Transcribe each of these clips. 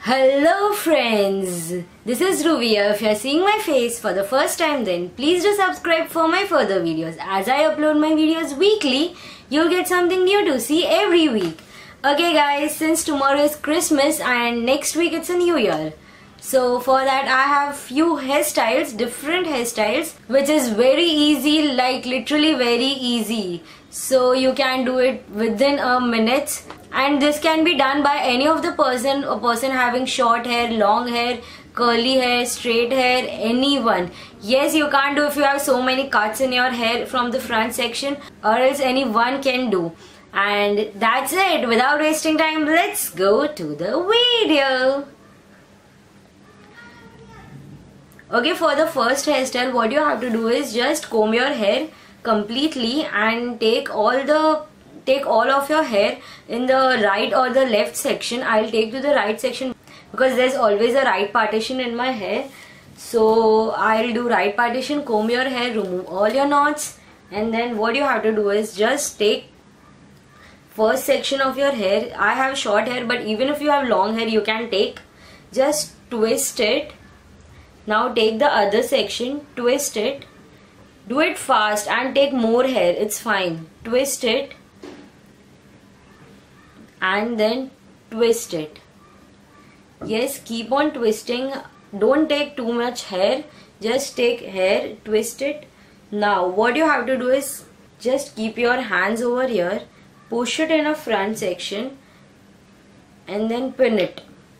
Hello friends, this is Ruvia. If you are seeing my face for the first time, then please do subscribe for my further videos. As I upload my videos weekly, you'll get something new to see every week. Okay guys, since tomorrow is Christmas and next week it's a New Year. So for that I have few hairstyles, different hairstyles, which is very easy, like literally very easy. So you can do it within a minute. And this can be done by any of the a person having short hair, long hair, curly hair, straight hair, anyone. Yes, you can't do if you have so many cuts in your hair from the front section, or else anyone can do. And that's it. Without wasting time, let's go to the video. Okay, for the first hairstyle, what you have to do is just comb your hair completely and take all of your hair in the right or the left section. I'll take to the right section because there's always a right partition in my hair. So I'll do right partition, comb your hair, remove all your knots, and then what you have to do is just take first section of your hair. I have short hair, but even if you have long hair you can take. Just twist it. Now take the other section, twist it. Do it fast and take more hair, it's fine. Twist it and then twist it. Yes, keep on twisting. Don't take too much hair, just take hair, twist it. Now what you have to do is just keep your hands over here, push it in a front section and then pin it,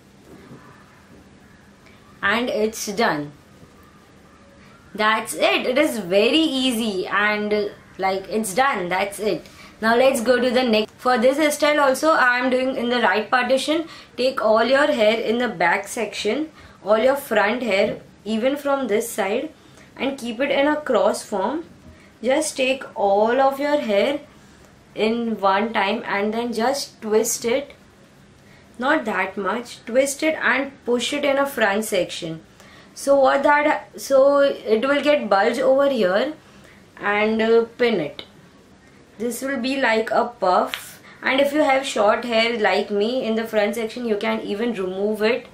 and it's done. That's it. It is very easy and like it's done. That's it. Now let's go to the next. For this hairstyle also I am doing in the right partition. Take all your hair in the back section, all your front hair, even from this side, and keep it in a cross form. Just take all of your hair in one time and then just twist it. Not that much. Twist it and push it in a front section. So it will get bulge over here, and pin it. This will be like a puff. And if you have short hair like me in the front section, you can even remove it.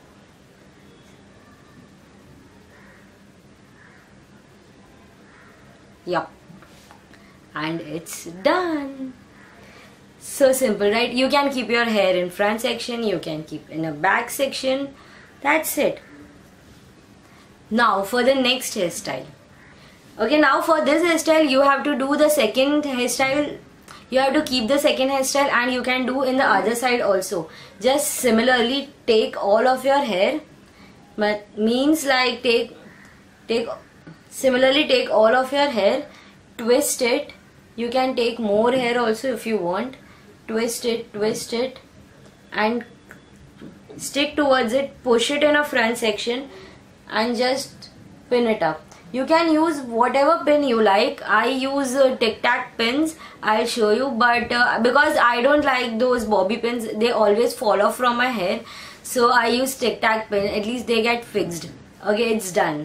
Yup. And it's done. So simple, right? You can keep your hair in front section, you can keep in a back section. That's it. Now for the next hairstyle. Okay, now for this hairstyle you have to do the second hairstyle. You have to keep the second hairstyle and you can do in the other side also. Just similarly take all of your hair. Means like similarly take all of your hair, twist it. You can take more hair also if you want. Twist it and stick towards it, push it in a front section and just pin it up. You can use whatever pin you like. I use Tic Tac pins. I'll show you, but because I don't like those bobby pins, they always fall off from my hair, so I use Tic Tac pin. At least they get fixed. Okay, it's done.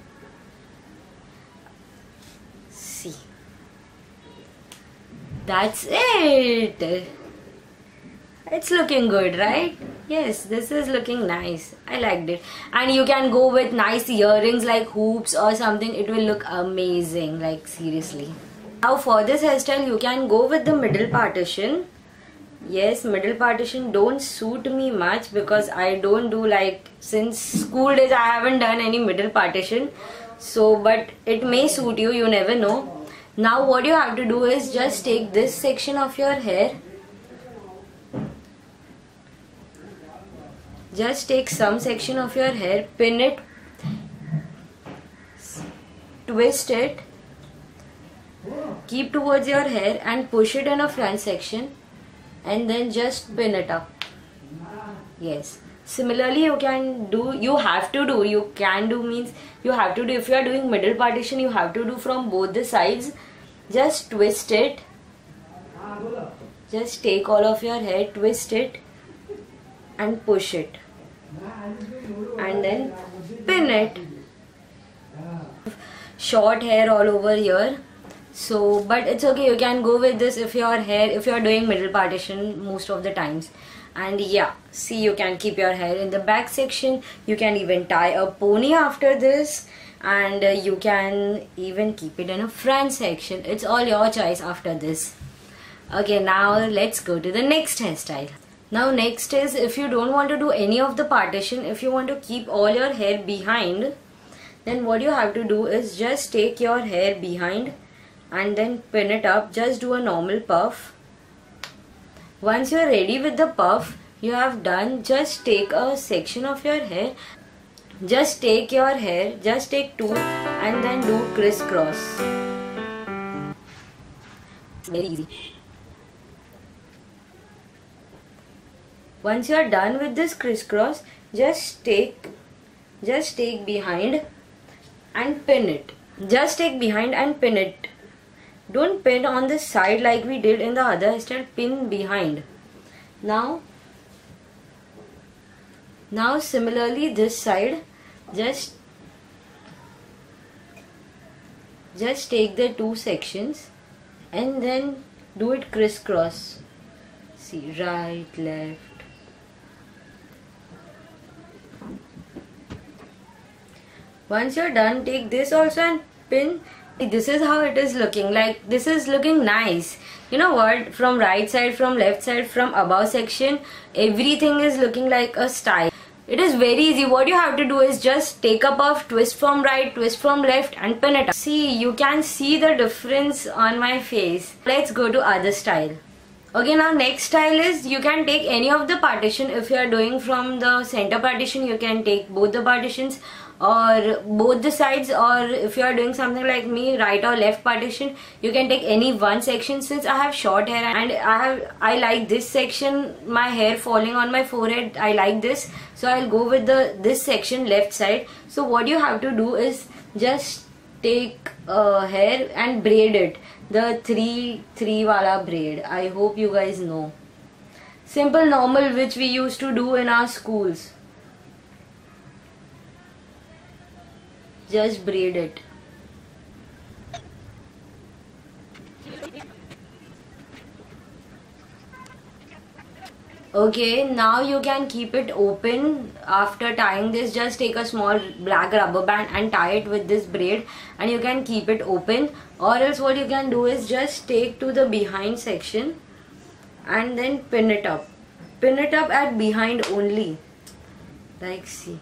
See, that's it. It's looking good, right? Yes, this is looking nice. I liked it. And you can go with nice earrings like hoops or something. It will look amazing, like seriously. Now for this hairstyle you can go with the middle partition. Yes, middle partition don't suit me much because I don't do, like, since school days I haven't done any middle partition. So but it may suit you, you never know. Now what you have to do is just take this section of your hair. Just take some section of your hair, pin it, twist it, keep towards your hair and push it in a front section and then just pin it up. Yes. Similarly you can do, you have to do, you can do means you have to do. If you are doing middle partition, you have to do from both the sides. Just twist it. Just take all of your hair, twist it and push it and then pin it. Short hair all over here, so but it's okay, you can go with this if you are doing middle partition most of the times. And yeah, see, you can keep your hair in the back section. You can even tie a pony after this, and you can even keep it in a front section. It's all your choice after this. Okay, now let's go to the next hairstyle. Now next is, if you don't want to do any of the partition, if you want to keep all your hair behind, then what you have to do is just take your hair behind and then pin it up. Just do a normal puff. Once you are ready with the puff, you have done, just take a section of your hair. Just take your hair, just take two and then do crisscross. It's very easy. Once you are done with this crisscross, just take behind and pin it. Just take behind and pin it. Don't pin on the side like we did in the other hairstyle. Pin behind. Now similarly this side, just take the two sections and then do it crisscross. See, right, left. Once you're done, take this also and pin. This is how it is looking. Like, this is looking nice. You know what? From right side, from left side, from above section, everything is looking like a style. It is very easy. What you have to do is just take a puff, twist from right, twist from left and pin it up. See, you can see the difference on my face. Let's go to other style. Okay, now next style is, you can take any of the partition. If you are doing from the center partition, you can take both the partitions or both the sides, or if you are doing something like me, right or left partition, you can take any one section. Since I have short hair and I like this section, my hair falling on my forehead, I like this, so I'll go with this section, left side. So what you have to do is just take hair and braid it, the three wala braid. I hope you guys know. Simple normal which we used to do in our schools. Just braid it. Okay, now you can keep it open. After tying this, just take a small black rubber band and tie it with this braid, and you can keep it open. Or else what you can do is just take to the behind section and then pin it up. Pin it up at behind only. Like, see.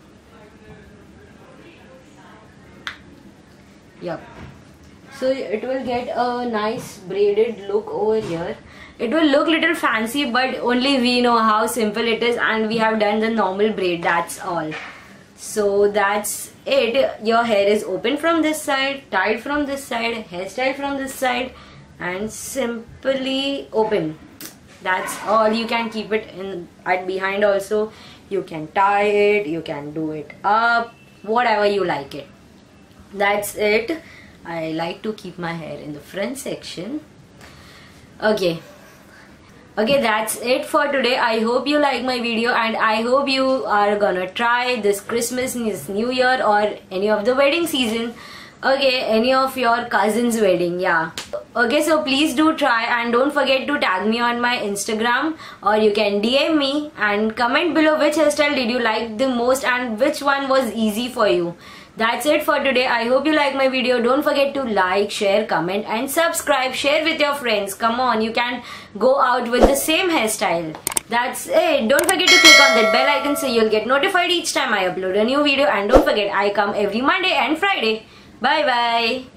Yup. So it will get a nice braided look over here. It will look little fancy, but only we know how simple it is, and we have done the normal braid, that's all. So that's it. Your hair is open from this side, tied from this side, hairstyle from this side, and simply open. That's all. You can keep it in at behind also. You can tie it, you can do it up, whatever you like it. That's it. I like to keep my hair in the front section. Okay, that's it for today. I hope you like my video, and I hope you are gonna try this Christmas, this New Year, or any of the wedding season. Okay, any of your cousin's wedding, yeah. Okay, so please do try, and don't forget to tag me on my Instagram, or you can DM me and comment below which hairstyle did you like the most and which one was easy for you. That's it for today. I hope you like my video. Don't forget to like, share, comment and subscribe. Share with your friends. Come on, you can go out with the same hairstyle. That's it. Don't forget to click on that bell icon so you'll get notified each time I upload a new video. And don't forget, I come every Monday and Friday. Bye bye.